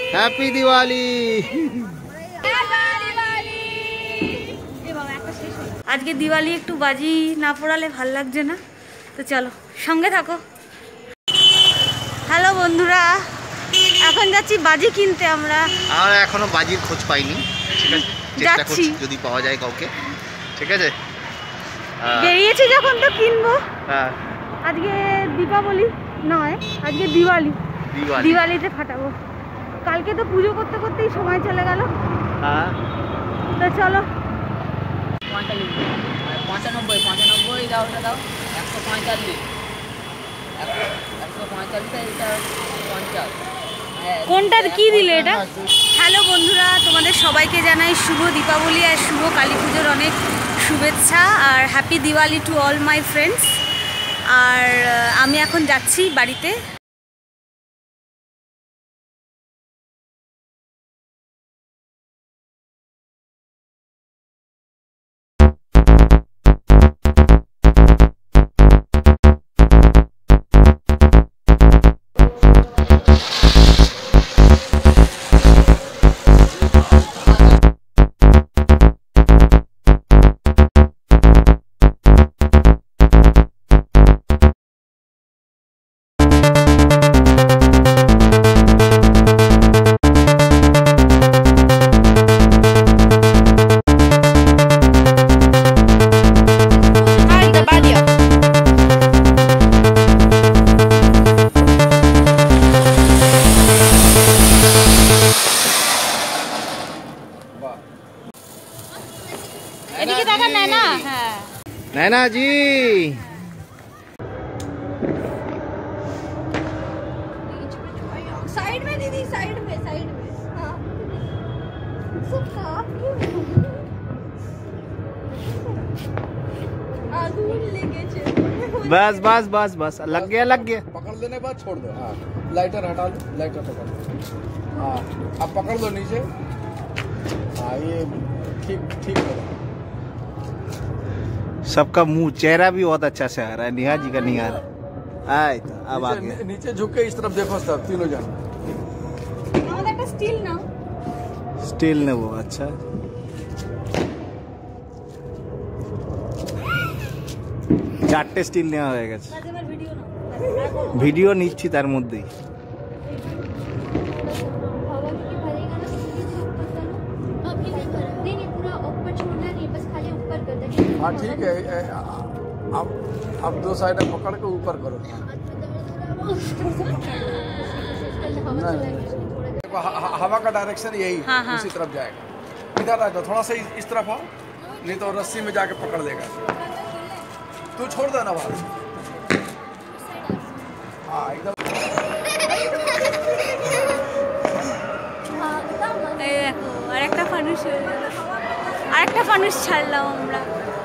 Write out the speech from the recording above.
Happy Diwali. আজকে দিওয়ালি একটু বাজি না পোড়ালে ভাল লাগছে না, তো চলো সঙ্গে থাকো। হ্যালো বন্ধুরা, এখন যাচ্ছি বাজি কিনতে। আমরা আর এখনো বাজির খোঁজ পাইনি, ঠিক আছে, চেষ্টা করছি যদি পাওয়া যায় কাউকে, ঠিক আছে। বেরিয়েছি যখন তো কিনবো। হ্যাঁ, আজকে দীপাবলি নয়, আজকে দিওয়ালি, দিওয়ালিতে ফাটাবো। কালকে তো পুজো করতে করতেই সময় চলে গেল। হ্যাঁ, তো চলো। 95 95 দাও, ওটা দাও। 145 145 এটা 50। কোনটার কি দিলে এটা? হ্যালো বন্ধুরা, তোমাদের সবাইকে জানাই শুভ দীপাবলি আর শুভ কালী পুজোর অনেক শুভেচ্ছা আর happy Diwali to all my friends. আর আমি এখন যাচ্ছি বাড়িতে। नैना जी, साइड में दीदी, साइड में हाँ। बस बस बस बस, लग गया लग गया। पकड़ लेने के बाद छोड़ दो। हाँ, लाइटर हटा दो, लाइटर पकड़ लो। हाँ, अब पकड़ लो नीचे। हाँ, ये ठीक ठीक है। सबका मुंह चेहरा भी बहुत अच्छा से आ रहा है। निहार जी का निहार आए, अब आ गया। नीचे झुक के इस तरफ देखो सब तीनों जन। स्टील ना, स्टील ने वो अच्छा চারটে স্টিল নেওয়া হয়ে গেছে। ভিডিও নিচ্ছি তার মধ্যেই। हाँ ठीक है, अब दो साइड पकड़ के ऊपर करो। हवा का डायरेक्शन यही है, हाँ, हाँ। उसी तरफ जाएगा। इधर आ जाओ, थोड़ा सा इस तरफ आओ, नहीं तो रस्सी में जाके पकड़ देगा। तू छोड़ देना बाहर। हाँ एकदम। আরেকটা ফানুস ছাড়লাম আমরা।